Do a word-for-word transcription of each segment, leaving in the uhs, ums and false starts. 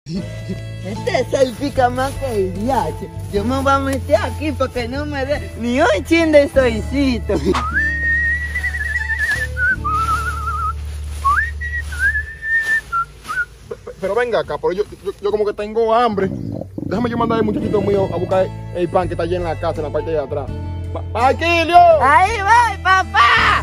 Este salpica más que el viaje. Yo me voy a meter aquí para que no me dé ni un chin de soicito. Pero venga acá, pero yo, yo, yo como que tengo hambre. Déjame yo mandar al muchachito mío a buscar el pan que está allí en la casa, en la parte de atrás. ¡Paquilio! ¡Ahí voy, papá!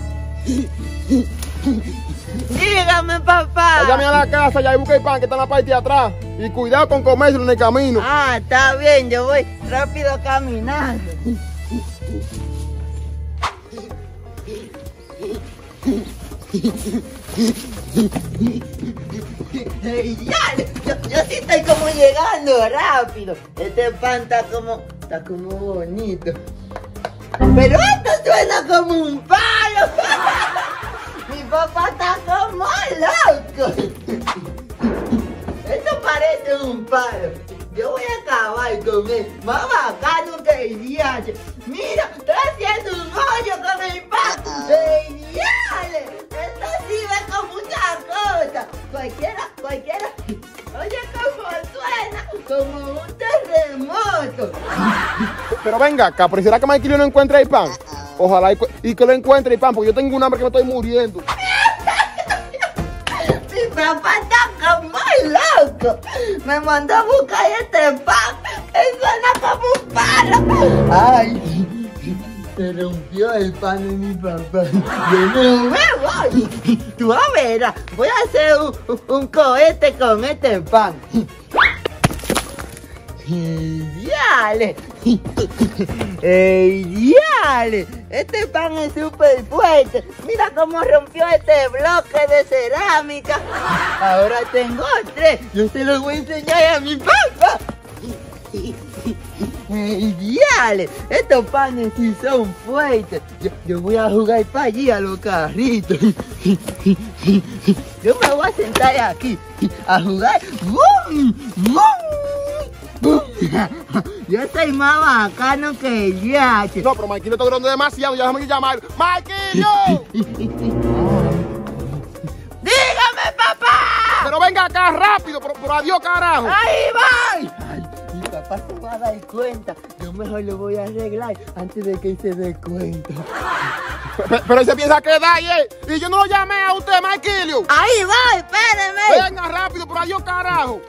Dígame, papá. Llame a la casa y ahí busca el pan que está en la parte de atrás. Y cuidado con comérselo en el camino. Ah, está bien, yo voy rápido caminando. Hey, ya, yo, yo sí estoy como llegando rápido. Este pan está como, está como bonito. Pero esto suena como un palo. Mi papá está como loco. Esto parece un palo. Yo voy a acabar con él. Más bacano que el viaje. Mira, estoy haciendo un hoyo con el pan. ¡Genial! Esto sirve con muchas cosas. Cualquiera, cualquiera. Oye, cómo suena. Como un terremoto. Pero venga acá, pero ¿será que Maikilio no encuentra el pan? Ojalá y, y que lo encuentre el pan, porque yo tengo un hambre que me estoy muriendo. Mi papá está como loco. Me mandó a buscar este pan. Que suena como un palo. Ay, se rompió el pan de mi papá. Yo no me voy. Tú a ver, voy a hacer un, un cohete con este pan. ¡Diale! ¡Ey, diale! Este pan es súper fuerte. Mira cómo rompió este bloque de cerámica. Ahora tengo tres. Yo se los voy a enseñar a mi papá. ¡Ey, diale! Estos panes sí son fuertes. Yo, yo voy a jugar para allí a los carritos. Yo me voy a sentar aquí a jugar. ¡Bum! ¡Bum! Yo soy más bacano que el viaje. No, pero Maikilio está durando demasiado. Ya déjame llamar. ¡Maikilio! ¡Dígame, papá! Pero venga acá rápido, pero, pero adiós, carajo. ¡Ahí voy! Ay, mi papá se va a dar cuenta. Yo mejor lo voy a arreglar antes de que se dé cuenta. Pero, pero él se piensa que da y él. Y yo no lo llamé a usted, Maikilio. ¡Ahí voy! ¡Espéreme! Venga rápido, pero adiós, carajo.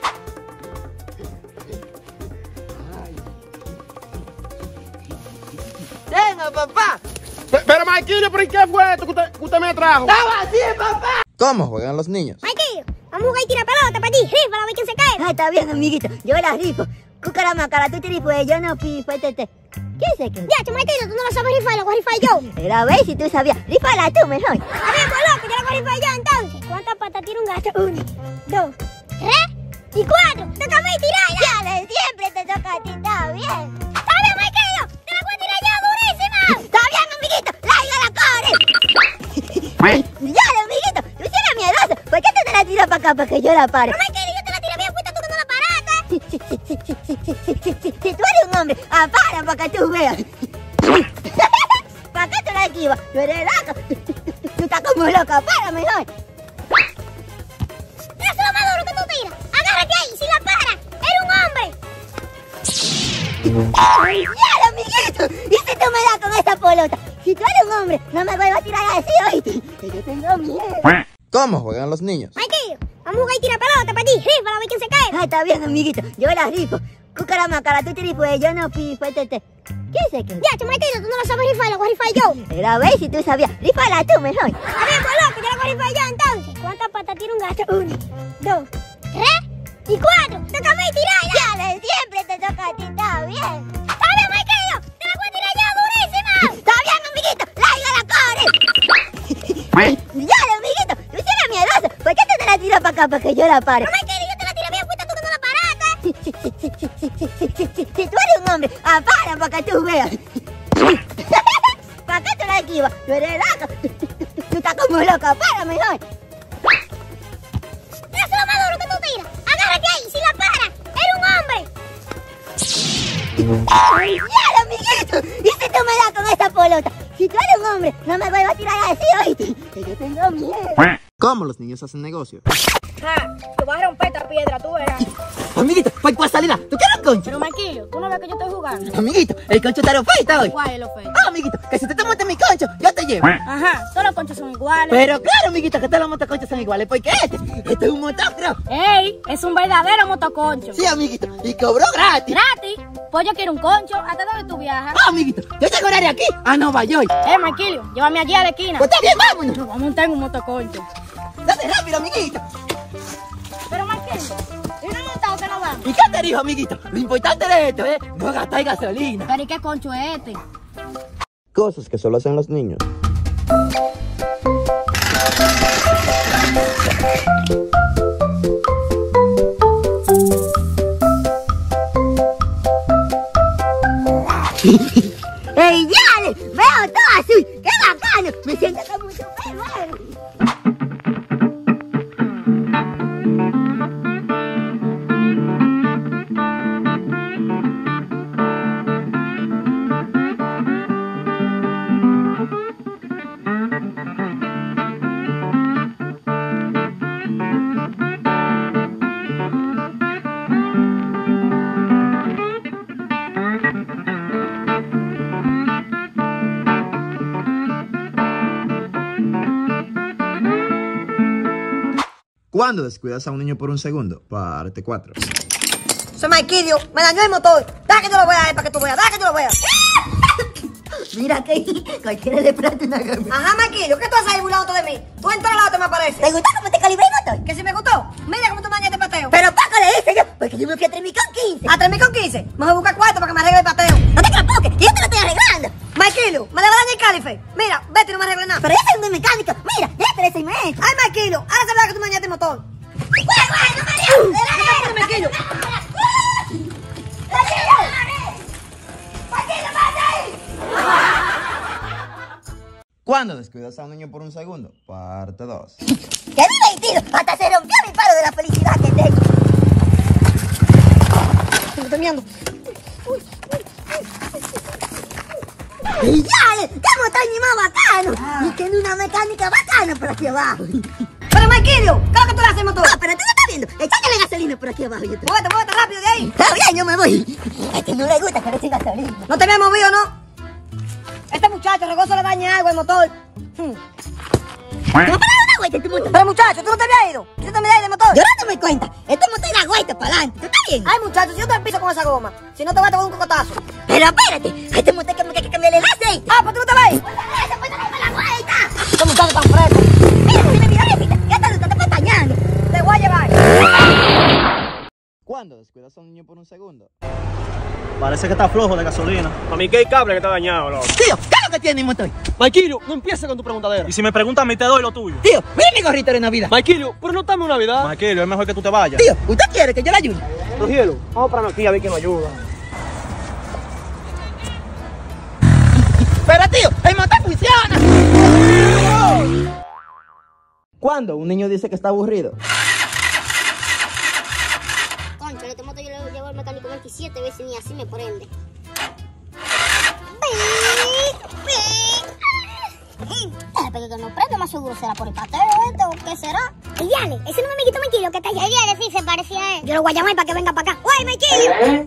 ¡Venga, papá! Pero, pero Maikilio, ¿pero y qué fue esto que usted, que usted me trajo? ¡Estaba así, papá! ¿Cómo juegan los niños? Maikilio, vamos a jugar y tira pelota para ti. Rífala, a ver quién se cae. Ah, está bien, amiguito. Yo la rifo. Cucaramacara, tú te rifas, yo no pifo, este. ¿Quién se quedó? Ya, Maikilio, tú no lo sabes rifar, lo voy a rifar yo. Era a ver si tú sabías. Rifala tú mejor. A ver, pues loco, yo lo voy a rifar yo entonces. ¿Cuántas patas tiene un gato? Uno, dos, tres y cuatro. Toca a mí tirarla. Ya, siempre te toca a ti, está bien. Está bien, Maikilio, te la voy a tirar yo durísima. Está bien, amiguito. ¡Laiga la corre! Ya, amiguito, tú sí eres miedoso. ¿Por qué tú te la tiras para acá para que yo la pare? Pero Maikilio, yo te la tiré bien, fuiste tú que no la paraste. Si tú eres un hombre, para para que tú veas. ¿Para qué te la esquivas? Tú eres loco. Tú estás como loca, para mejor. Eso es lo más duro que tú tiras. Agárrate ahí, si la paras, eres un hombre. ¡Ay, ya, amiguito! ¿Y si tú me das con esa pelota? Si tú eres un hombre, no me vuelvas a tirar así, oíste. Que yo tengo miedo. ¿Cómo juegan los niños? Maikilio, vamos a jugar y tira pelota para ti. Rífala, a ver quién se cae. Ah, está bien, amiguito. Yo la rifo. Cucaramacara, tú te rifas, yo no pifo, este. ¿Quién se quedó? Ya, Maikilio, tú no lo sabes rifar, lo voy a rifar yo. Era a ver si tú sabías. Rifala tú mejor. A ver, pues loco, yo lo voy a rifar yo entonces. ¿Cuántas patas tiene un gato? Uno, dos, tres y cuatro. Toca a mí tirarla. Ya, siempre te toca a ti, está bien. Está bien, Maikilio, te la voy a tirar yo durísima. Está bien, amiguito. Laiga la corre. Ya, amiguito, tú sí eres miedoso. ¿Por qué tú te la tiras para acá para que yo la pare? Pero Maikilio, yo te la tiré bien, fuiste tú que no la paraste. Si tú eres un hombre, para para que tú veas. ¿Para qué te la esquivas? Tú eres loco. Tú estás como loca, para mejor. Eso es lo más duro que tú tiras. Agárrate ahí, si la paras, eres un hombre. ¡Ay, ya, amiguito! ¿Y si tú me das con esa pelota? Si tú eres un hombre, no me vuelvas a tirar así, oíste. Que yo tengo miedo. ¿Cómo los niños hacen negocio? Ja, tú vas a romper esta piedra, tú verás. Amiguito, voy por salida. ¿Tú quieres un concho? Pero Marquillo, tú no ves que yo estoy jugando. Amiguito, el concho está oferta hoy. ¿Cuál es la oferta? Ah, amiguito, que si tú te montas mi concho, yo te llevo. Ajá, todos los conchos son iguales. Pero claro, amiguito, que todos los motoconchos son iguales. Porque este, este es un motocross. ¡Ey! Es un verdadero motoconcho. Sí, amiguito, y cobró gratis. ¿Gratis? Pues yo quiero un concho. ¿Hasta dónde tú viajas? Ah, amiguito, yo llego de aquí a Nueva York. Eh, Marquillo, llévame allí a la esquina. Pues está bien, vámonos. Nos vamos a montar en un motoconcho. Dale rápido, amiguito. Pero Marquillo, ¿y no montado que no vamos? ¿Y qué te dijo, amiguito? Lo importante de esto es no gastar gasolina. Pero ¿y qué concho es este? Cosas que solo hacen los niños. ¡Ey, ya! ¡Veo todo azul! ¡Qué bacano! Me siento como un superhéroe. ¿Cuándo descuidas a un niño por un segundo? Parte cuatro. Soy Marquillo, me dañó el motor. Da que yo lo voy a ver para que tú veas, da que yo lo vea. Mira que cualquiera le planta una gama. Ajá, Marquillo, ¿qué tú haces ahí burlándote de mí? Tú en todos lados te me apareces. ¿Te gustó cómo te calibré el motor? ¿Que si me gustó? Mira cómo tú mañas este pateo. Pero Paco le hice yo, porque yo me fui a tres mil con quince. A tres mil con quince. Mejor busca cuarto para que me arregle el pateo. No te trapoques, yo te lo estoy arreglando. Marquillo, me le va a dañar el calife. Mira, vete y no me arregles nada. Pero yo soy un mecánico. Mira, déjate de ese mes. Ay, Marquillo, ahora se verá que tú mañaste el motor. ¡Guay, guay, no me ¿Qué te pasa, Marquillo? ¿Cuándo descuidas a un niño por un segundo? Parte dos. ¡Qué divertido! Hasta se rompió mi palo de la felicidad que tengo. Me estoy mirando. ¡Y ya! ¡Qué motor ni más bacano! Y tiene una mecánica bacana por aquí abajo. Pero Marquillo, ¿qué es lo que tú le haces al motor? No, pero tú no estás viendo. Echándole gasolina por aquí abajo. Yo te... Muévete, muévete rápido de ahí. Está bien, yo me voy. A este no le gusta que le eche gasolina. No te habías movido, ¿no? Este muchacho, regoso le daña algo al motor. Hmm. ¿Te va a parar una vuelta en tu motor? Pero muchacho, ¿tú no te habías ido? ¿Tú te me das de motor? Yo no me doy cuenta. Este motor da vuelta para adelante. ¿Tú estás viendo? Ay, muchacho, si yo te piso con esa goma, si no te vas a tomar un cocotazo. Pero espérate. A este motor que me hay que cambiarle el aceite. Ah, pues tú no te vas. ¡Pues la pues dale la vuelta! Este muchacho tan fresco. Mira, mira, mira, mira. Ya está, te está pestañando. Te voy a llevar. ¿Cuándo descuidas a un niño por un segundo? Parece que está flojo de gasolina. A mí que hay cable que está dañado, loco. Tío, ¿qué es lo que tiene mi motor? Marquillo, no empieces con tu preguntadera. Y si me preguntas a mí, te doy lo tuyo. Tío, mira mi gorrito de Navidad. Marquillo, pero no estamos en Navidad. Marquillo, es mejor que tú te vayas. Tío, ¿usted quiere que yo le ayude? Rogielo, vamos para aquí a ver quién nos ayuda. Pero tío, el motor funciona. ¿Cuándo un niño dice que está aburrido? Concho, este moto yo lo llevo al mecánico veintisiete veces ni así me prende. Pero que no prende, más seguro será por el pateo este o qué será. El Diane, ese no es mi amiguito Marquillo que está allá. El Diane sí se parecía a él. Yo lo voy a llamar para que venga para acá. ¡Uy, Marquillo!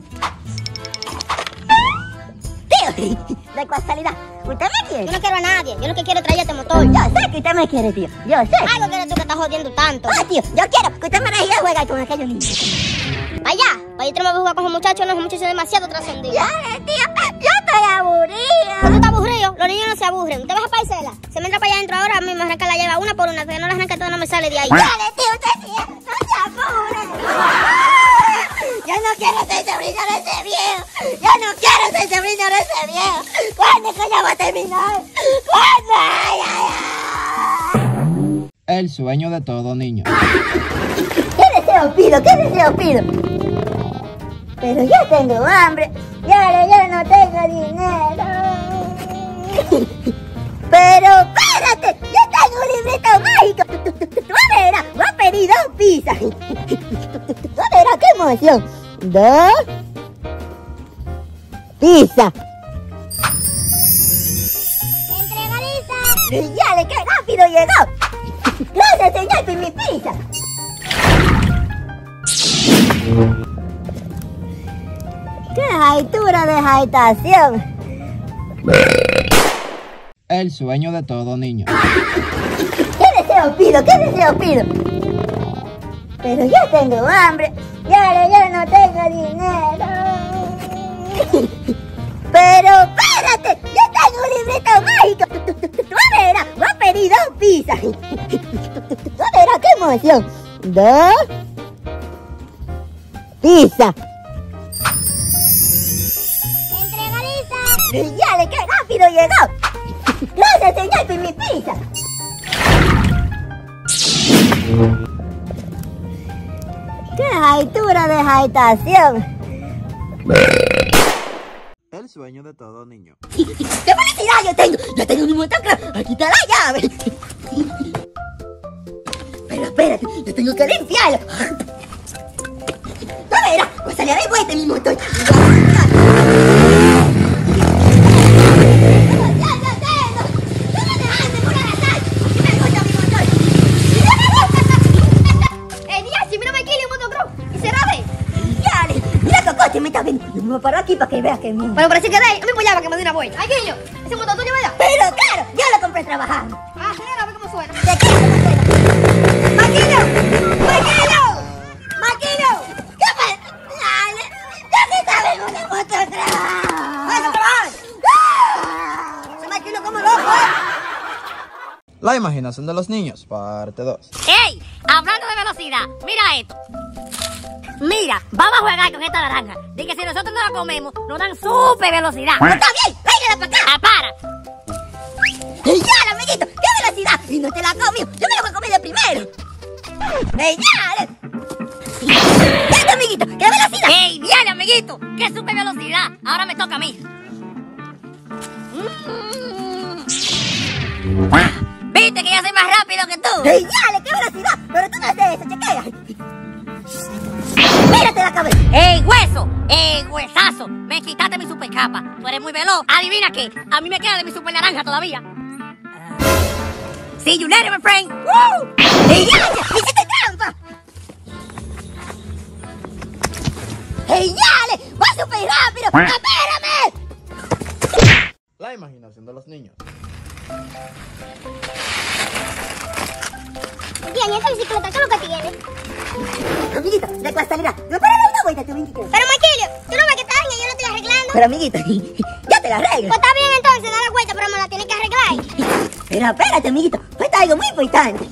Tío, de casualidad, ¿usted me quiere? Yo no quiero a nadie. Yo lo que quiero es traer este motor. Yo sé que usted me quiere, tío. Yo sé. Algo que eres tú que estás jodiendo tanto. Ah, tío, yo quiero que usted me deje jugar con aquellos niños. Allá, para yo tenemos que jugar con los muchachos, no, los muchachos son demasiado trascendidos. Ya, tío, yo estoy aburrida. ¿Tú estás aburrido? Los niños no se aburren. ¿Usted vas a paisela? Se me entra para allá adentro ahora mismo, arranca la lleva una por una, que no la arranca todo, no me sale de ahí. Dale, tío, usted sí, no se apure. Yo no quiero ser sobrino de ese viejo. Yo no quiero ser sobrino de ese viejo. ¿Cuándo es que ya va a terminar? ¿Cuándo? Ay, ay, ay. El sueño de todo niño. ¿Qué deseo pido? ¿Qué deseo pido? Pero ya tengo hambre. Ya, ya no tengo dinero. Pero espérate, yo tengo un librito mágico. Tú verás, voy a pedir dos pizzas. Tú verás qué emoción. Dos pizzas. ¡Entrega lista! Ya, qué rápido llegó. Gracias, señor, por mi pizza. ¡Qué altura de agitación! El sueño de todo niño. ¿Qué deseo pido? ¿Qué deseo pido? Pero ya tengo hambre. Ya, ya no tengo dinero. Pero espérate, yo tengo un librito mágico. Tú verás, voy a pedir dos pizzas. Tú verás, qué emoción. Dos pizzas. Entrega lista. Ya, le qué rápido llegó. Gracias, señor, por mi pizza. ¡Qué altura de agitación! El sueño de todo niño. ¡Qué felicidad yo tengo! ¡Yo tengo un motocross! ¡Aquí está la llave! Pero espérate, yo tengo que limpiarlo. ¡No verás! ¡Voy a salir de vuelta en mi motor! Me está viendo. Yo me voy a parar aquí para que veas que es mío. Pero parece que de ahí, a mí me llama que me dé una vuelta. Ay, Guillo, ese motor tuyo, ¿verdad? Pero claro, yo lo compré trabajando. Ah, sí, a ver cómo suena. ¿De qué cómo suena? ¡Maquillo! ¡Maquillo! ¡Maquillo! ¿Qué pasa? Dale, ya que sabes una moto atrás. ¡Vamos a trabajar! ¡Se maquillo como loco, eh! La imaginación de los niños, parte dos. ¡Ey! Hablando de velocidad, mira esto. Mira, vamos a jugar con esta naranja. De que si nosotros no la comemos, nos dan super velocidad. ¡Está bien! ¡Véngala para acá! ¡Ah, para! ¡Ya, amiguito! ¡Qué velocidad! Y no te la comió. Yo me la voy a comer de primero. ¡Ey, ya! ¡Vete, amiguito! ¡Qué velocidad! ¡Ey, bien, amiguito! ¡Qué super velocidad! Ahora me toca a mí. ¿Viste que yo soy más rápido que tú? ¡Ey, ya! ¡Qué velocidad! Pero tú no haces eso, chequea. ¡Mírate la cabeza! ¡Ey, hueso! ¡Ey, huesazo! Me quitaste mi super capa. Tú eres muy veloz. ¿Adivina qué? A mí me queda de mi super naranja todavía. Uh, see you later, my friend. ¡Woo! ¡Ey, ya! ¡Ya! ¡Hiciste trampa! ¡Ey, ya! ¡Va súper rápido! ¡Espérame! La imaginación de los niños. Bien, ¿y esta bicicleta qué es lo que tiene? Amiguita, de casualidad, ¿no para dar una vuelta tu bicicleta? Pero, Maquilio, tú no ves que está daña, yo la estoy arreglando. Pero, amiguita, ya te la arreglo. Pues está bien entonces, da la vuelta, pero me la tienes que arreglar. Pero espérate, amiguito, falta algo muy importante.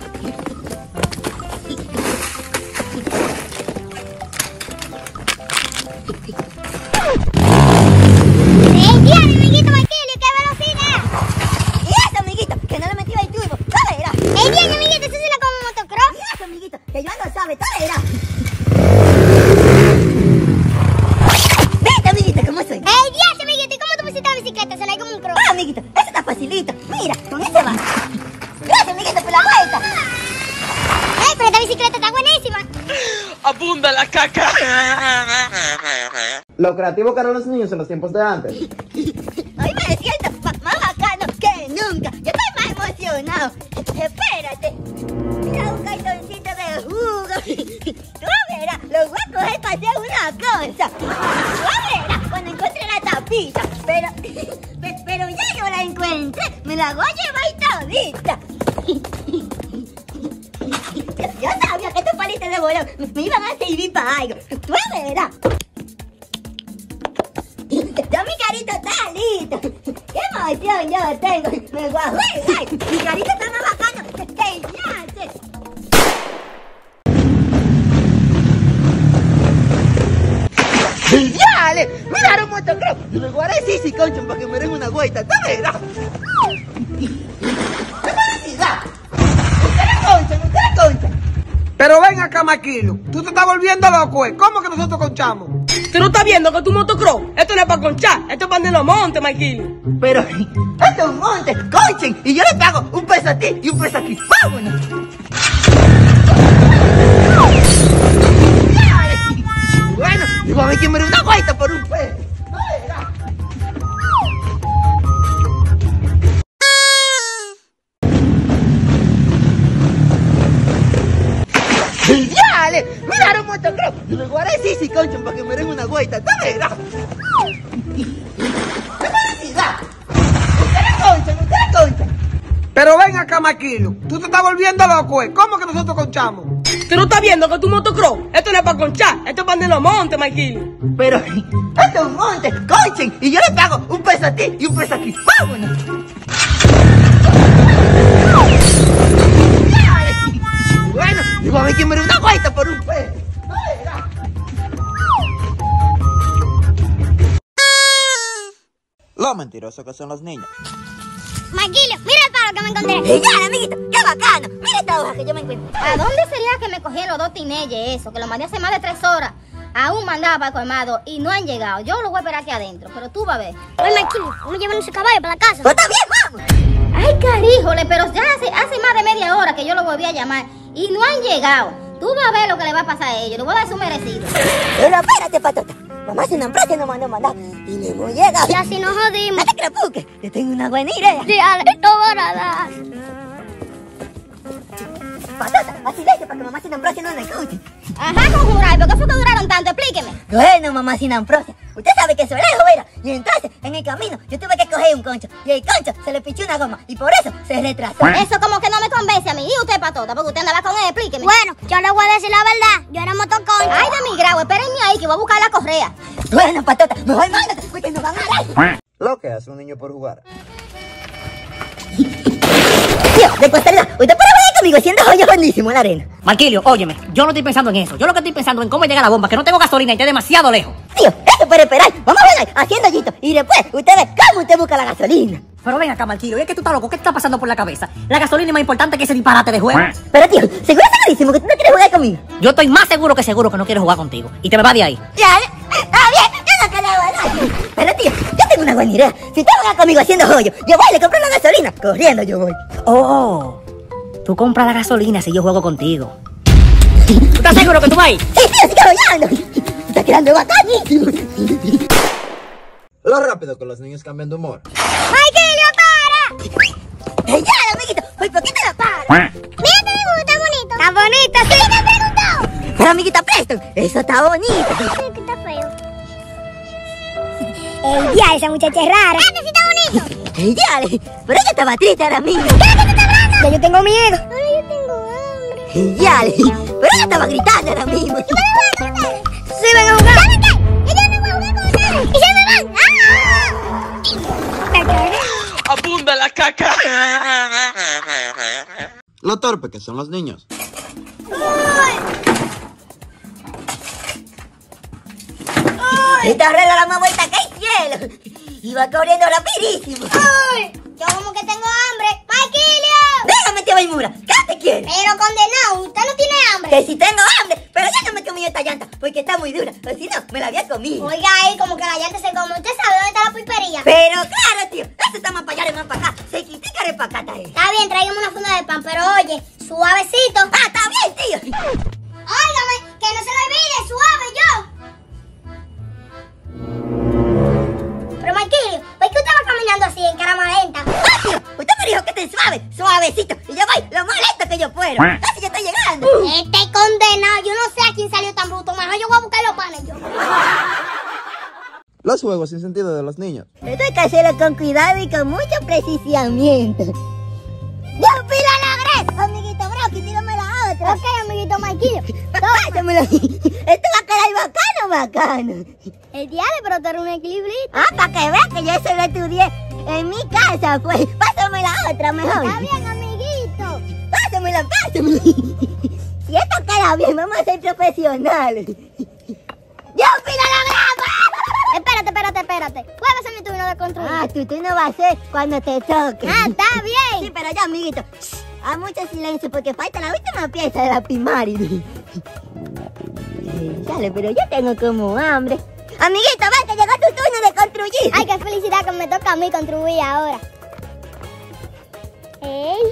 ¡Ey, tío, mi amiguito Maquilio, qué velocidad! Y eso, amiguito, que no le metí el turbo, ¿tú verás? ¡Ey, bien, amiguito, eso suena como motocross! Y eso, amiguito, que yo no sabe, ¿tú verás? Vete, amiguito, ¿cómo soy? ¡Ey, Dios, amiguito! ¿Y cómo tú pusiste la bicicleta? Suena como un cross. Ah, amiguito, eso está facilito. Mira, con ese va. Gracias, amiguito, por la vuelta. ¡Ey, pero esta bicicleta está buenísima! ¡Abunda la caca! Lo creativo que eran los niños en los tiempos de antes. Hoy me siento más bacano que nunca. Yo estoy más emocionado. Espérate. Mira un cartoncito de jugo. Tú verás, lo voy a coger para hacer una cosa. Tú verás cuando encuentre la tapita. Pero, pero ya yo la encuentré. Me la voy a llevar todita. Yo, yo sabía que estos palitos de bolón me iban a servir para algo. Tú verás. Ya mi carito está listo. ¡Qué emoción yo tengo! ¡Me voy a jugar! ¡Mi carito está más bacano que el yate! ¡Dale! ¡Mira un motocross! Y le guardé sí, sí, concha, para que me den una vuelta. ¡Tú verás! ¡Qué felicidad! ¡Usted la concha, usted la concha! Pero ven acá, Maquillo. Tú te estás volviendo loco, ¿eh? ¿Cómo que nosotros conchamos? ¿Tú no estás viendo que tu motocross? Esto no es para conchar, esto es para de los montes, Maquillo. Pero, esto es un monte, conchen, y yo le pago un peso a ti y un peso aquí. ¡Vámonos! Bueno, digo a ver quién me da una vuelta por un peso. ¡Dale! ¡Mira un motocross! Y le concha para que me den una vuelta. ¡Tú verás! Pero ven acá, Maquilo. Tú te estás volviendo loco, ¿eh? ¿Cómo que nosotros conchamos? ¿Tú no estás viendo que tu motocross? Esto no es para conchar, esto es para los montes, Maquilio. Pero, esto es un monte, conchen, y yo le pago un peso a ti y un peso aquí. ¡Vámonos! Bueno, digo a ver quién me da una vuelta por un peso. Lo mentiroso que son los niños. Maquilio, mira el palo que me encontré. ¡Genial, amiguito! ¡Qué bacano! Mira esta hoja que yo me encuentro. ¿A dónde sería que me cogieron los dos teenagers eso? Que lo mandé hace más de tres horas. Aún mandaba para el colmado y no han llegado. Yo lo voy a esperar aquí adentro, pero tú vas a ver. Oye, Maquilio, vamos a llevar ese caballo para la casa. Pues está bien, vamos. Ay, caríjole, pero ya hace, hace más de media hora que yo lo volví a llamar y no han llegado. Tú vas a ver lo que le va a pasar a ellos. Le voy a dar su merecido. Pero espérate, patota. Mamá hace una empresa y nos mandó mandar. Y no hemos llegado. Y así nos jodimos. No te crepuques. Yo tengo una buena idea. Dale, no van a dar. Patota, así le hice para que mamá sin ambrosia no nos escuche. Ajá, conjurar, ¿por qué fue que duraron tanto? Explíqueme. Bueno, mamá sin ambrosia. Usted sabe que eso es lejos, era. Y entonces, en el camino, yo tuve que coger un concho. Y el concho se le pichó una goma. Y por eso se retrasó. Eso como que no me convence a mí. Y usted, patota, porque usted andaba con él, explíqueme. Bueno, yo le voy a decir la verdad. Yo era motoconcho. Ay, de mi grado, espérenme ahí que voy a buscar la correa. Bueno, patota, mejor mándate, porque nos van a dar. Lo que hace un niño por jugar. Tío, de casualidad, usted puede venir conmigo siendo joyo buenísimo en la arena. Marquilio, óyeme, yo no estoy pensando en eso. Yo lo que estoy pensando en cómo llega la bomba, que no tengo gasolina y está demasiado lejos. Tío, eso puede esperar. Vamos a ver haciendo hoyito. Y después, usted ve cómo usted busca la gasolina. Pero ven acá, Marquilio, y es que tú estás loco. ¿Qué te está pasando por la cabeza? La gasolina es más importante que ese disparate de juego. Pero tío, seguro segurísimo que tú no quieres jugar conmigo. Yo estoy más seguro que seguro que no quieres jugar contigo. Y te me vas de ahí. Ya, está bien, yo no quiero jugar. Pero tío, yo tengo una buena idea. Si usted juega conmigo haciendo hoyo, yo voy y le compro la gasolina. Corriendo yo voy. Oh, tú compras la gasolina si yo juego contigo. ¿Tú estás seguro que tú vas ahí? Sí, tío, sigue jugando. Está quedando bacanísimo. Lo rápido que los niños cambian de humor. ¡Maquilio, para! ¡Ya, amiguito! ¡Hoy por qué te la para! Mira este dibujo, está bonito. Está bonito, sí, me preguntó. Pero, amiguita Preston, eso está bonito. Sí, que está feo. ¡Ey, ya, esa muchacha es rara! Este sí está bonito. ¡Ey, ya! Pero ella estaba triste ahora mismo. ¿Qué es que te está hablando? Ya yo tengo miedo. Ahora yo tengo hambre. ¡Ey, ya! Pero ella estaba gritando ahora mismo. ¿Tú vas a jugar con ustedes? Sí, ven a jugar. ¿Saben qué? Ellos no van a jugar con ustedes. Y se me van. ¡Ah! Abunda la caca. Lo torpe que son los niños. Esta regla la más vuelta que hay cielo. Iba corriendo rapidísimo. ¡Ay! Yo como que tengo hambre. ¡Maquilio! Déjame, tío Baimura. ¿Qué te quieres? Pero condenado, usted no tiene hambre. Que si tengo hambre, pero ya no me comí esta llanta porque está muy dura. O si no, me la había comido. Oiga ahí, como que la llanta se come. ¿Usted sabe dónde está la pulpería? Pero claro, tío. Esto está más para allá y más para acá. Se quitica de pacata ahí. Está bien, tráigame una funda de pan, pero oye, suavecito. Ah, está bien, tío. Óigame, que no se lo olvide, suave yo. Pero Maquilio, ¿por qué usted va caminando así en caramba lenta? Ah, tío. Usted me dijo que esté suave, suavecito. Y yo voy lo más lento que yo puedo. Casi ya estoy llegando. Este condenado, yo no sé a quién salió tan bruto. Mejor yo voy a buscar los panes yo. Los juegos sin sentido de los niños. Esto hay que hacerlo con cuidado y con mucho precisamiento. ¡Yo pila logré! Amiguito Brocky, dígame la otra. Ok, amiguito Maquilio. Pásamelo. Esto va a quedar bacano, bacano. El diario, pero tú eres un equilibrista. Ah, para que veas que yo eso lo estudié en mi casa, pues. Pásame la otra mejor. Está bien, amiguito. Pásamela, pásamela. Si esto queda bien, vamos a ser profesionales. ¡Yo pila logré! Espérate, espérate, espérate. ¿Cuál va a ser mi turno de construir? Ah, tu turno va a ser cuando te toque. Ah, está bien. Sí, pero ya, amiguito. Hay mucho silencio porque falta la última pieza de la primaria. Eh, Dale, pero yo tengo como hambre. Amiguito, ven que llegó tu turno de construir. Ay, qué felicidad que me toca a mí construir ahora. ¡Ey!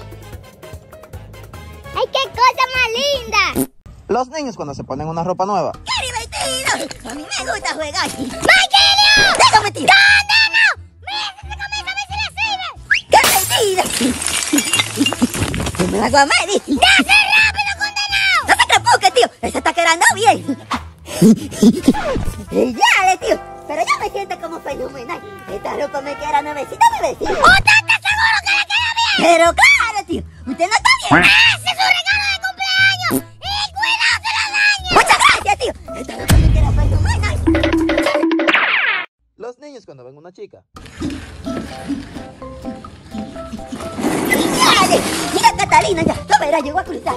¡Ay, qué cosa más linda! Los niños cuando se ponen una ropa nueva. ¡Qué divertido! A mí me gusta jugar. ¡Maquilio! ¡Déjame, tío! ¡Condeno! ¡Mira esa camisa, a ver si le sirve! ¡Qué mentira! ¡Me la comer! ¡Ya, sé rápido, condenado! ¡No te crepuques, tío! ¡Eso está quedando bien! Dale, tío. Pero yo me siento como fenomenal. Esta ropa me queda nuevecita, nuevecita. ¿Usted está seguro que le queda bien? Pero claro, tío. Usted no está bien. ¡Ese es su regalo de cumpleaños! ¡Y cuidado, se la dañe! Muchas gracias, tío. Esta ropa me queda fenomenal. Los niños cuando ven una chica. Dale. Mira, Catalina, ya. No verás, llegó a cruzar.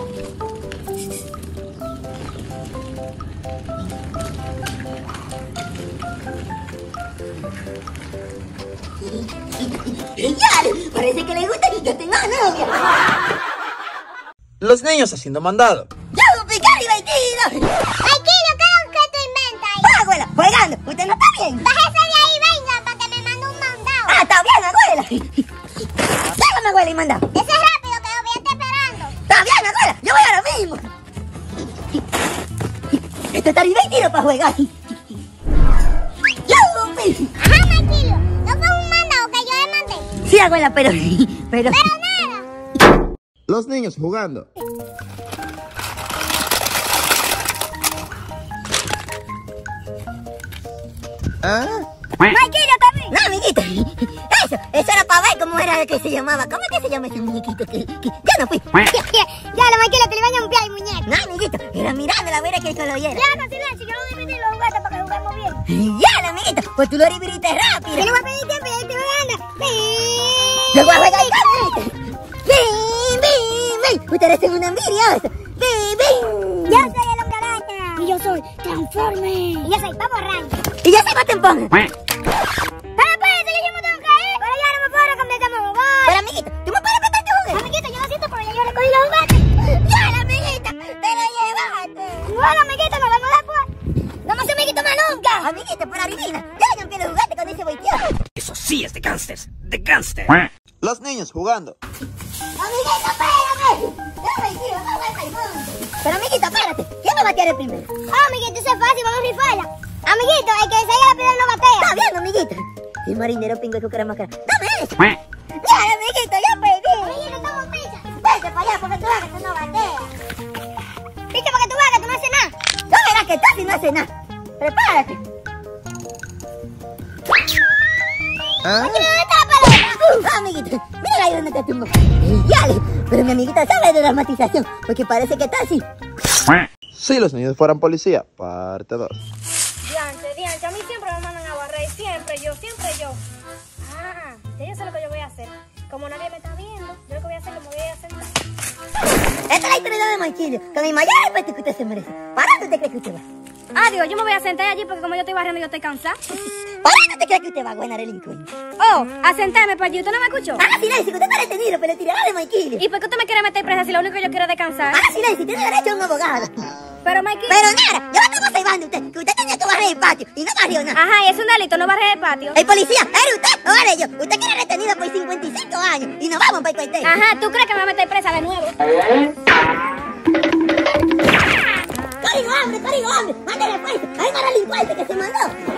Dale. Parece que le gusta que yo tenga novia. Los niños haciendo mandado. ¡Ya, un picar divertido! Maikillo, ¿qué es lo que tú inventas ahí? ¡Ah, abuela! ¡Jugando! ¿Usted no está bien? Bájese de ahí, venga, para que me mande un mandado. ¡Ah, está bien, abuela! ¡Llévame, abuela, y mandado! Ese es rápido, que lo voy a estar esperando. ¡Está bien, abuela! ¡Yo voy ahora mismo! Esto está divertido para jugar. ¡Yupi! Ajá, Maikillo, ¿no fue un mandado que yo le mandé? Sí, abuela, pero... Pero... Pero nada. Los niños jugando. ¿Ah? ¡Maikillo también! No, amiguito. Eso, eso era para ver cómo era que se llamaba. ¿Cómo es que se llama ese muñequito? Que, que ya no fui. Ya, lo Maikillo, te le baña un pie al muñeco. No, amiguito. Era mirando la vera que yo lo oyera. Ya, con silencio, yo no voy a meter los juguetes para que juguemos bien. Ya, amiguito. Pues tú lo libriste rápido. Yo no voy a pedir tiempo y ahí te me gana. Yo voy a jugar con ¡Bim, bim, bim! Ustedes son una envidiosa. ¡Bim, bim! Yo soy el hombre araña. Y yo soy Transforme. Y yo soy Pavo Ranch. Y yo soy Batempón. Pero espérate, que yo me tengo que ir. Pero ya no me puedo cambiar de jugar. Pero, amiguito, ¿tú me puedes prestar tu juguete? Amiguito, yo lo siento, pero ya yo le cogí los juguetes. ¡Ya, la amiguita! ¡Te lo llevaste! Bueno, amiguito, nos vemos después. No más amiguito más nunca. Amiguita, pero adivina. Yo le cambié los juguetes con ese boiteado. Eso sí es de gangsters. De gangsters. Los niños jugando. Amiguita, espérame. No me quiero, no voy al mundo. Pero, amiguita, espérate. ¿Quién me va a tirar el primero? Ah, amiguito, eso es fácil, vamos a rifarla. Amiguito, el que se haya la primera no batea. Está bien, amiguita. Si marinero, pingo y cucara más cara. Dame eso. Ya, amiguito, ya perdí. Amiguito, estamos picha. Vete para allá porque tú ves que tú no bateas. Picha, porque tú veas que tú no haces nada. No verás que estás y no haces nada. Prepárate. ¿Ah? Aquí no está la palabra. Uh, amiguito, mira ahí donde te tumbo. Yale, pero mi amiguita sabe de dramatización, porque parece que está así. Si los niños fueran policía, parte dos. Dianche, dianche, a mí siempre me mandan a barrer, siempre yo, siempre yo. Ah, ya yo sé lo que yo voy a hacer. Como nadie me está viendo, yo lo que voy a hacer es que me voy a sentar. Esta es la historia de Maikillo, con el mayor respeto que usted se merece. ¿Para dónde te crees que usted va? Adiós, yo me voy a sentar allí porque como yo estoy barriendo yo estoy cansada. ¿Para dónde te crees que usted va, buena delincuente? Oh, a sentarme para allí, ¿usted no me escuchó? Haga silencio, que usted está detenido, pero le tirará de Maikillo. ¿Y por qué usted me quiere meter presa si lo único que yo quiero es descansar? Haga silencio, tiene derecho a un abogado. Pero Maikillo... Pero nada, yo lo estamos salvando a usted, que usted tenía que barrer el patio y no barrió nada. Ajá, y es un delito, no barrer el patio. El policía, ¿era usted o era yo? Usted quiere retenido por cincuenta y cinco años y nos vamos para el cuartel. Ajá, ¿tú crees que me va a meter presa de nuevo? ¡Código hambre, código hambre! ¡Mándale fuerza! ¡Hay una delincuente que se mandó!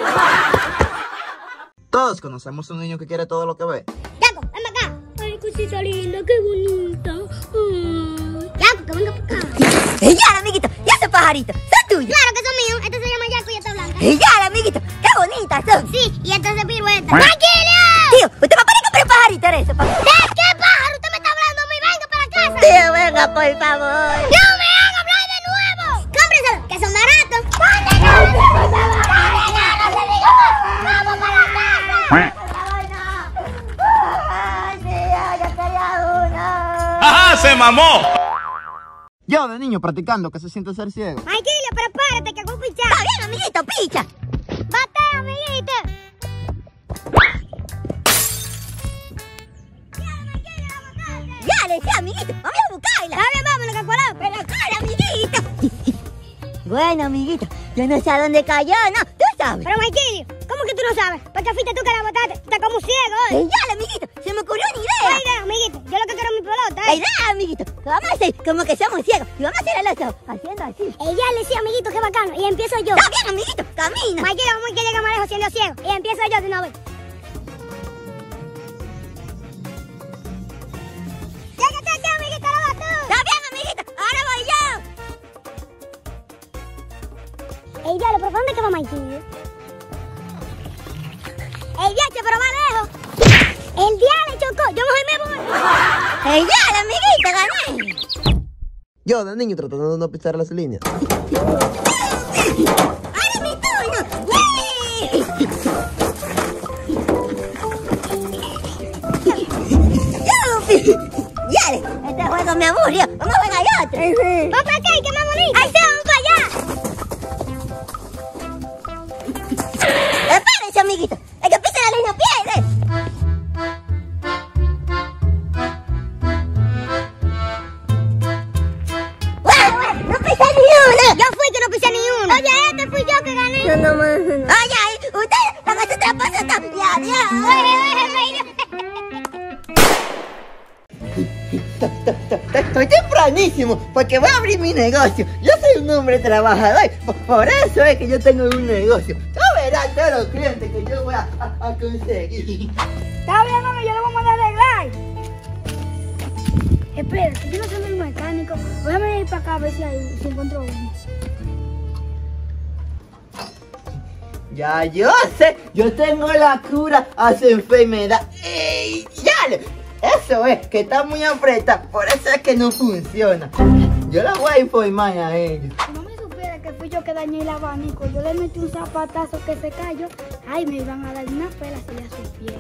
Todos conocemos a un niño que quiere todo lo que ve. Yaco, ven acá. Ay, cosita linda, qué bonita. Ay. Yaco, que venga para acá. ¡Y ya, amiguito! ¡Y ese pajarito! ¡Son tuyos! Claro que son míos. Este se llama Yaco y esta blanca. ¡Y ya, amiguito! ¡Qué bonitas son! Sí, y esta se pirueta. ¡Tranquilo! Tío, usted me pone que comprar un pajarito de eso, papá. ¿De qué pájaro usted me está hablando a mí? Venga para casa. Tío, venga, por favor. ¡No me haga hablar de nuevo! ¡Cómprenselo, que son baratos! ¡Vamos para la casa! ¡Ay, tío, yo quería uno! ¡Ajá! ¡Se mamó! Yo de niño practicando que se siente ser ciego. Maikillo, prepárate que hago pichar. Está bien, amiguito, picha. ¡Batea, amiguita! Ya, le decía, amiguito, vamos a buscarla. Está bien, vámonos, que colado. Pero cara, amiguito. Bueno, amiguito, yo no sé a dónde cayó, no, tú sabes. Pero, Maikillo, ¿cómo que tú no sabes? Porque fuiste tú que la botaste. Estás como ciego hoy. Y ya, amiguito, se me ocurrió una idea. ¿Qué idea, amiguito? Yo lo que quiero es mi pelota, La ¿eh? idea, amiguito, que vamos a hacer como que somos ciegos y vamos a hacer el oso haciendo así. Ella le decía, amiguito, qué bacano. Y empiezo yo. Está bien, amiguito, camina. Maikillo, vamos a que llegue más lejos siendo ciego. Y empiezo yo de una vez. Lléguete aquí, amiguito, lo vas tú. Está bien, amiguito, ahora voy yo. Ella, va, Mikey? El viaje, pero va lejos. El día le chocó. Yo mejor me voy. ¡Ey, ya, amiguita, gané! Yo, de niño, tratando de no pisar las líneas. ¡Ahora es mi turno! ¡Yupi! ¡Yale! Este juego me aburrió. Vamos a jugar otro. ¿Vamos para acá? ¿Qué más bonito? ¡Ahí se vamos para allá! ¡Espérense, amiguito! ¡El que pisa la línea pierde! ¡No pisa ni uno! Yo fui que no pisé ni uno. Oye, este fui yo que gané. No, no más. Oye, ustedes van a hacer tramposos también. Adiós. Estoy tempranísimo porque voy a abrir mi negocio. Yo soy un hombre trabajador. Por, por eso es que yo tengo un negocio. Tú verás todos los clientes que yo voy a, a, a conseguir. Está bien, mami, yo lo voy a mandar a arreglar. Espera, que yo no soy el mecánico. Déjame ir para acá a ver si, hay, si encuentro uno. Ya yo sé, yo tengo la cura a su enfermedad. ¡Ey! ¡Ya! Eso es, que está muy apretado, por eso es que no funciona. Yo la voy a informar a ellos. Si no me supiera que fui yo que dañé el abanico, yo le metí un zapatazo que se cayó. Ay, me iban a dar una pela si ya supiera.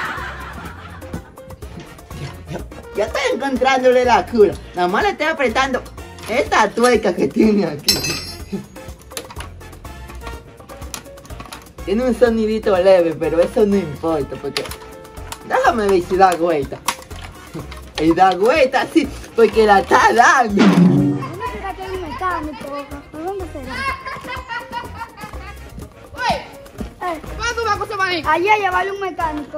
Ya estoy encontrándole la cura. Nada más le estoy apretando esta tuerca que tiene aquí. Tiene un sonidito leve, pero eso no importa porque... Déjame ver si da vuelta. Y da vuelta, sí, porque la está dando. ¿Dónde será que hay un mecánico? ¿Por dónde será? Oye, Eh, ¿cuándo vas a coser abanico? allí a llevarle un mecánico.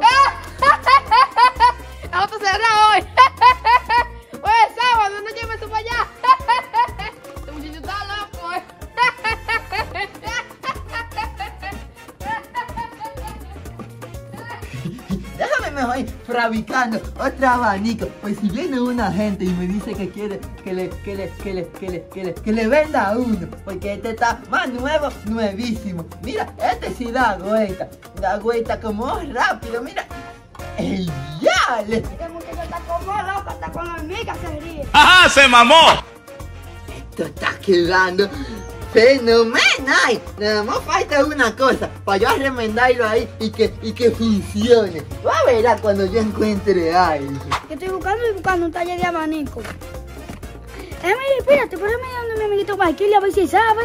La otra cerrada hoy. Oye, sábado, no lleves eso para allá. Este muchacho está loco, eh. Déjame mejor ir fabricando otro abanico. Pues si viene una gente y me dice que quiere que le, que le, que le, que le, que le, que le venda uno. Porque este está más nuevo, nuevísimo. Mira, este sí da vuelta. Da vuelta como rápido, mira. ¡Ey, ya! Le... Este muchacho está como loco, está con hormigas, se ríe. ¡Ajá! ¡Se mamó! Esto está quedando fenomenal. Nada más falta una cosa para yo remendarlo ahí y que, y que funcione. Va a ver cuando yo encuentre algo. Yo estoy buscando y buscando un taller de abanico. Eh, mire, espérate, por ahí me llama mi amiguito Michael a ver si sabe.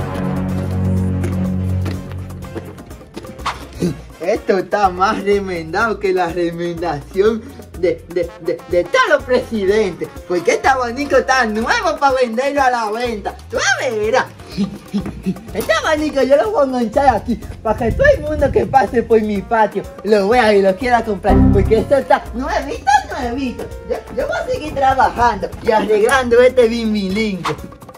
Esto está más remendado que la remendación de, de, de, de todos los presidentes. Porque este abanico está nuevo para venderlo a la venta. Tú verás. Este abanico yo lo voy a enganchar aquí para que todo el mundo que pase por mi patio lo vea y lo quiera comprar. Porque esto está nuevito, nuevito. Yo, yo voy a seguir trabajando y arreglando este bimbilingo.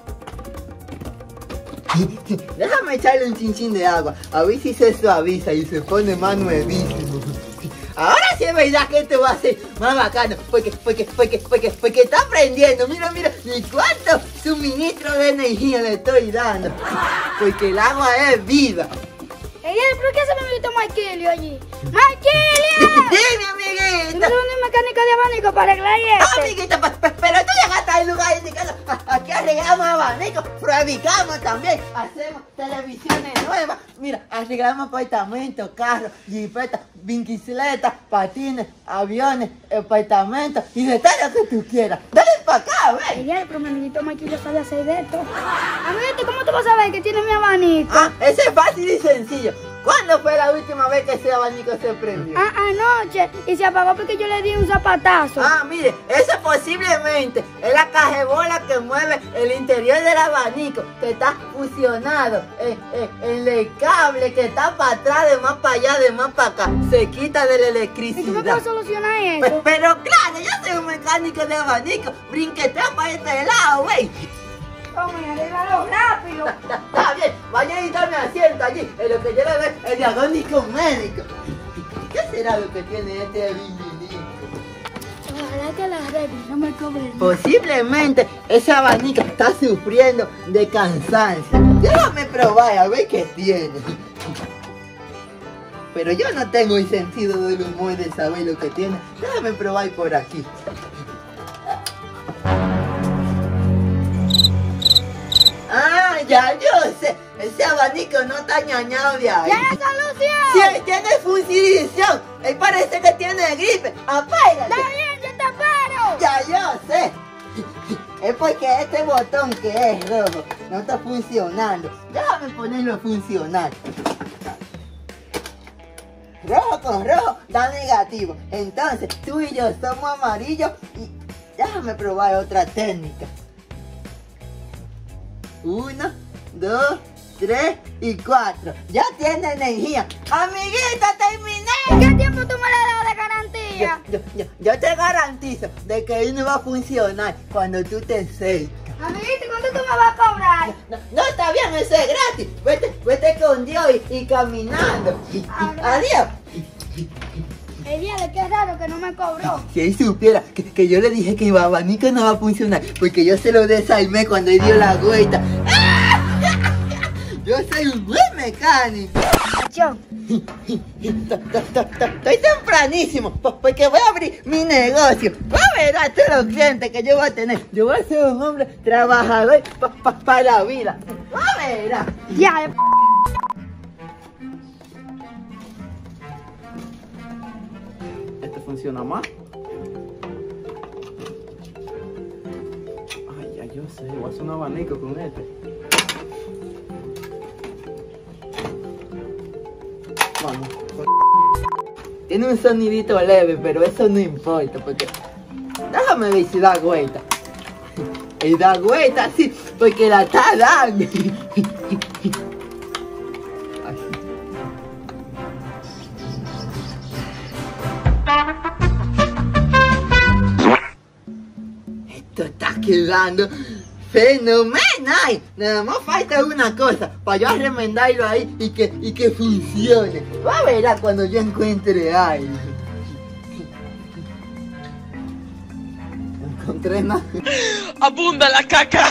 Déjame echarle un chinchín de agua, a ver si se suaviza y se pone más nuevísimo. Ahora sí es verdad que esto va a ser más bacano, porque, porque, porque, porque, porque está prendiendo. Mira, mira, ni cuánto suministro de energía le estoy dando. Porque el agua es vida. Ella, ¿pero qué hace mi amiguito Michael allí? ¡Michael! Dime, amiguita. Yo soy un mecánico de abanico para arreglar este. Amiguita, pe- pe- pero tú llegaste al lugar indicado. A- Aquí arreglamos abanicos, fabricamos también, hacemos televisiones nuevas. Mira, arreglamos apartamentos, carros, jipetas, bicicletas, patines, aviones, apartamentos y de todo lo que tú quieras. Dale para acá, ven. Ella, pero mi amiguito Michael ya sabe hacer de esto. Amiguito, ¿cómo tú vas a saber que tiene mi abanico? Ah, ese es fácil y sencillo. ¿Cuándo fue la última vez que ese abanico se prendió? Ah, anoche. Y se apagó porque yo le di un zapatazo. Ah, mire, eso posiblemente es la cajebola que mueve el interior del abanico, que está fusionado en, en- en el cable que está para atrás, de más para allá, de más para acá. Se quita de la ¿Y tú me electricidad. puedes solucionar Pe- eso? Pero claro, yo soy un mecánico de abanico, brinquetea para este lado, güey. Toma, arréglalo rápido. Está, está bien, vaya y dame asiento allí, en lo que yo le doy el diagnóstico médico. ¿Qué será lo que tiene este bimbilín? Ojalá que la arregle, no me cobren. Posiblemente ese abanico está sufriendo de cansancio. Déjame probar a ver qué tiene. Pero yo no tengo el sentido del humor de saber lo que tiene. Déjame probar por aquí. Ah, ya yo sé. Ese abanico no está ñañado de ahí. ¡Tiene solución! Sí, tiene función. Él parece que tiene gripe. Apágate. ¡Está bien, yo te paro! Ya yo sé. Es porque este botón que es rojo no está funcionando. Déjame ponerlo a funcionar. Rojo con rojo da negativo. Entonces tú y yo somos amarillos y déjame probar otra técnica. Uno, dos, tres y cuatro. Ya tiene energía. Amiguita, terminé. ¿Qué tiempo tú me le das de garantía? Yo, yo, yo, yo te garantizo de que él no va a funcionar cuando tú te acerques. Amiguito, ¿cuánto tú me vas a cobrar? No, no, está bien, eso es gratis. Vete, vete con Dios y, y caminando. Adiós. El día de qué raro que no me cobró. Si él supiera que, que yo le dije que el abanico no va a funcionar, porque yo se lo desarmé cuando él dio la vuelta. Yo soy un buen mecánico. Yo. Estoy tempranísimo, porque voy a abrir mi negocio. Va a ver a todos los clientes que yo voy a tener. Yo voy a ser un hombre trabajador pa, pa, para la vida. Va a ver. Ya. Este funciona más. Ay, ya yo sé, voy a hacer un abanico con este. Vamos. Tiene un sonidito leve, pero eso no importa, porque... Déjame ver si da vuelta. Y da vuelta, sí, porque la está dando. Esto está quedando fenomenal. Nada más falta una cosa para yo remendarlo ahí y que, y que funcione. Va a ver cuando yo encuentre algo. No encontré nada. ¡Abunda la caca!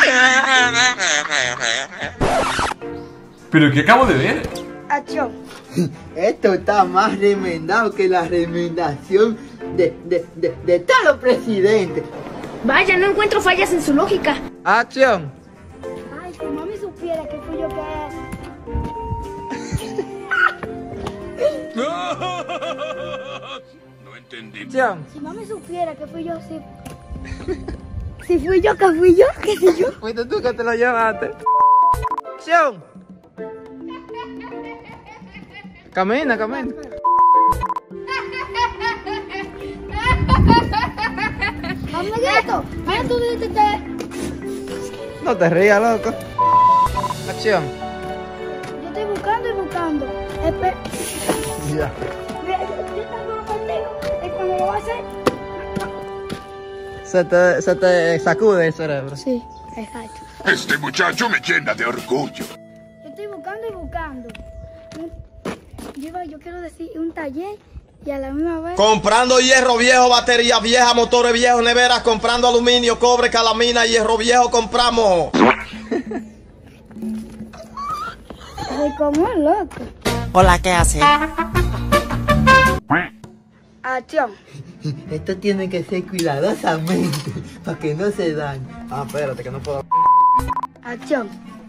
¿Pero qué acabo de ver? Acción. Esto está más remendado que la remendación de, de, de, de todos los presidentes. Vaya, no encuentro fallas en su lógica. Acción. Ay, si mami supiera que fui yo que... No entendí. Acción. Si mami supiera que fui yo, si... Si fui yo, que fui yo, que fui yo. Fuiste tú que te lo llevaste. Acción. Camina, camina. Amiguito, ahora tú dijiste que... No te rías, loco. Acción. Yo estoy buscando y buscando. Espe... Ya. Mira, yo, yo tengo contigo. Y cuando lo voy a hacer... Se te, se te sacude el cerebro. Sí, exacto. Este muchacho me llena de orgullo. Yo estoy buscando y buscando. Un- Yo, iba- yo quiero decir un taller y a la misma vez... Comprando hierro viejo, baterías viejas, motores viejos, neveras, comprando aluminio, cobre, calamina, hierro viejo, compramos. Ay, como es loco. Hola, ¿qué hace? Acción. Esto tiene que ser cuidadosamente para que no se dañe. Ah, espérate que no puedo. Acción.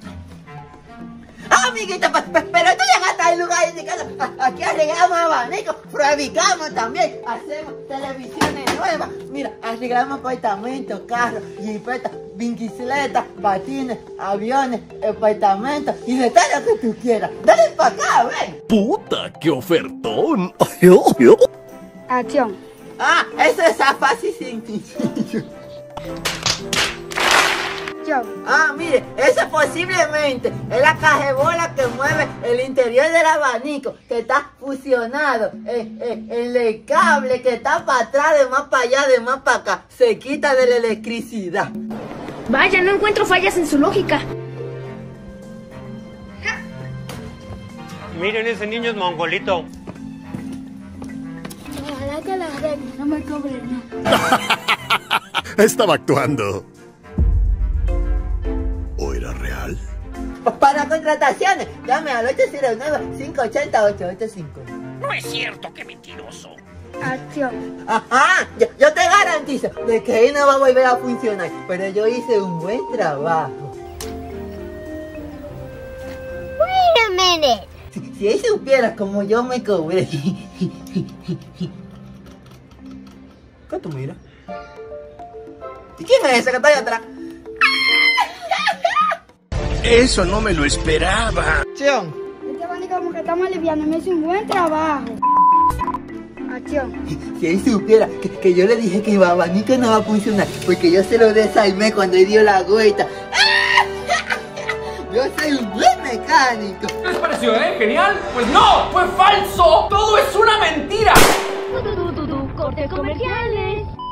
Ah, amiguita, pe- pe- pero tú llegaste al lugar indicado. A- Aquí arreglamos abanicos, fabricamos también, hacemos televisiones nuevas. Mira, arreglamos apartamentos, carros, jipetas, bicicletas, patines, aviones, apartamentos y de todo lo que tú quieras. Dale para acá, ven. ¡Puta, qué ofertón! Acción. Ah, eso es fácil y sencillo. Acción. Ah, mire, eso posiblemente es la cajebola que mueve el interior del abanico, que está fusionado en, en- en el cable que está para atrás, de más para allá, de más para acá. Se quita de la electricidad. Vaya, no encuentro fallas en su lógica. Miren, ese niño es mongolito. Ojalá que la arregle, no me cobre nada. Estaba actuando. ¿O era real? Para contrataciones, llame al ocho cero nueve, cinco ocho cero, ocho ocho cinco. No es cierto, qué mentiroso. Acción. Ajá, yo, yo te garantizo de que ahí no va a volver a funcionar, pero yo hice un buen trabajo. Wait a minute. Si, si él supiera como yo me cobré. ¿Qué tú miras? ¿Y quién es ese que está ahí atrás? Eso no me lo esperaba. Acción. Este abanico como que estamos aliviando, me hizo un buen trabajo. Acción. Si él supiera que, que yo le dije que el abanico no va a funcionar porque yo se lo desarmé cuando él dio la vuelta. Yo soy un buen mecánico. ¿Qué les pareció, eh? ¿Genial? Pues no, fue falso. Todo es una mentira. Cortes comerciales.